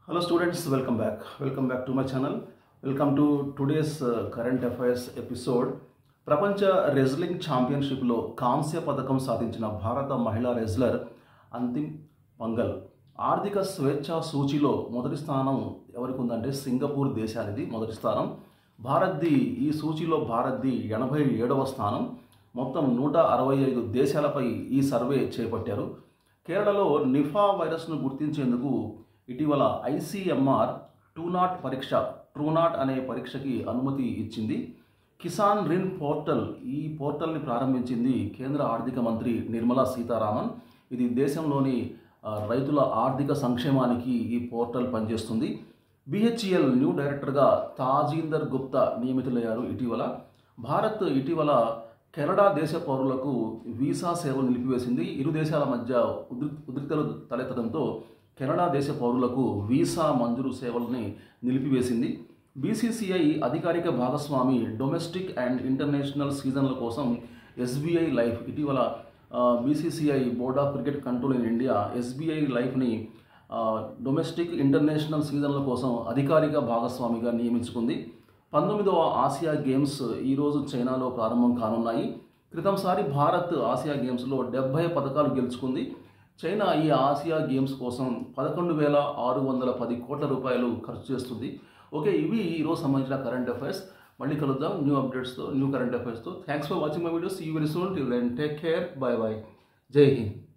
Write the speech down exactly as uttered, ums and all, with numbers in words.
Hello students, welcome back. Welcome back to my channel. Welcome to today's uh, current affairs episode. ప్రపంచ wrestling ఛాంపియన్షిప్లో కాంస్య పథకం సాధించిన భారత మహిళా రెజ్లర్ అంతిమ్ పంగల్ ఆర్థిక స్వేచ్ఛ సూచిలో మొదటి స్థానం ఎవరికి ఉందంటే సింగపూర్ దేశానిది మొదటి స్థానం. భారత్ది ఈ సూచిలో భారత్ది ఎనభై ఏడవ స్థానం. మొత్తం నూట అరవై ఐదు దేశాలపై ఈ సర్వే చేపట్టారు. కేరళలో నిఫా వైరస్ను గుర్తించేందుకు ఇటీవల ఐసీఎంఆర్ టూ నాట్ పరీక్ష ట్రూ నాట్ అనే పరీక్షకి అనుమతి ఇచ్చింది. కిసాన్ రిన్ పోర్టల్ ఈ పోర్టల్ని ప్రారంభించింది కేంద్ర ఆర్థిక మంత్రి నిర్మలా సీతారామన్. ఇది దేశంలోని రైతుల ఆర్థిక సంక్షేమానికి ఈ పోర్టల్ పనిచేస్తుంది. బిహెచ్ఈఎల్ న్యూ డైరెక్టర్గా తాజీందర్ గుప్తా నియమితులయ్యారు ఇటీవల. భారత్ ఇటీవల కెనడా దేశ పౌరులకు వీసా సేవలు నిలిపివేసింది. ఇరు దేశాల మధ్య ఉద్రి ఉద్రిక్తలు తలెత్తడంతో కెనడా దేశ పౌరులకు వీసా మంజూరు సేవల్ని నిలిపివేసింది. బీసీసీఐ అధికారిక భాగస్వామి డొమెస్టిక్ అండ్ ఇంటర్నేషనల్ సీజన్ల కోసం ఎస్బీఐ లైఫ్ ఇటీవల BCCI board of cricket control in India ఎస్బీఐ లైఫ్ని డొమెస్టిక్ ఇంటర్నేషనల్ సీజన్ల కోసం అధికారిక భాగస్వామిగా నియమించుకుంది. పంతొమ్మిదవ ఆసియా గేమ్స్ ఈరోజు చైనాలో ప్రారంభం కానున్నాయి. క్రితంసారి భారత్ ఆసియా గేమ్స్లో డెబ్బై పథకాలు గెలుచుకుంది. చైనా ఈ ఆసియా గేమ్స్ కోసం పదకొండు వేల ఆరు వందల పది కోట్ల రూపాయలు ఖర్చు చేస్తుంది. ఓకే, ఇవి ఈరోజు సంబంధించిన కరెంట్ అఫైర్స్. మళ్ళీ కలుద్దాం న్యూ అప్డేట్స్తో, న్యూ కరెంట్ అఫైర్స్తో. Thanks for watching my videos. See you very soon. Till then take care. Bye bye. జై హింద్.